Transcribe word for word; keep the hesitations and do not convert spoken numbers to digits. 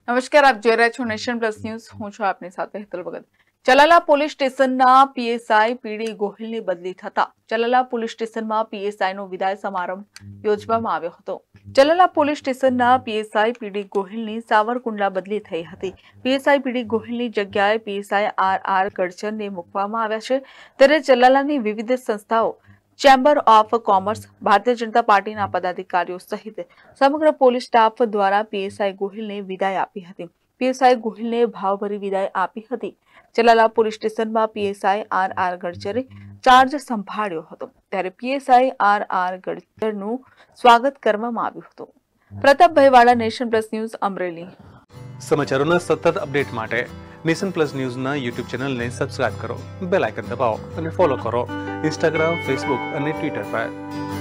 નમસ્કાર, આપ જોઈ રહ્યા છો નેશન પ્લસ ન્યૂઝ. હું છું આપની સાથે હેતલ ભગત. ચલાલા પોલીસ સ્ટેશનના પીએસઆઈ પીડી ગોહિલની બદલી થતા ચલાલા પોલીસ સ્ટેશનમાં પીએસઆઈનો વિદાય સમારંભ યોજવામાં આવ્યો હતો. ચલાલા પોલીસ સ્ટેશનના પીએસઆઈ પીડી ગોહિલની સાવરકુંડલા બદલી થઈ હતી. પીએસઆઈ પીડી ગોહિલની જગ્યાએ પીએસઆઈ આર આર ગડચરને મૂકવામાં આવ્યા છે. ત્યારે ચલાલાની વિવિધ સંસ્થાઓ, chamber of commerce, Bharatiya Janata પાર્ટીના પદાધિકારીઓ સહિત સમગ્ર પોલીસ સ્ટાફ દ્વારા પીએસઆઈ ગોહિલને વિદાય આપી હતી. પીએસઆઈ ગોહિલને ભાવભરી વિદાય આપી હતી. ચલાલા પોલીસ સ્ટેશનમાં PSI R R Gadchare charge સંભાળ્યો હતો. ત્યારે પીએસઆઈ આર આર ગડચરનું સ્વાગત કરવામાં આવ્યું હતું. પ્રતાપભાઈ વાળા, નેશન પ્લસ ન્યૂઝ, અમરેલી. સમાચારોના સતત અપડેટ માટે નેશન પ્લસ ન્યૂઝના યુટ્યુબ ચેનલને સબસ્ક્રાઇબ કરો, બેલ આઇકન દબાવો અને ફોલો કરો ઇન્સ્ટાગ્રામ, ફેસબુક અને ટ્વિટર પર.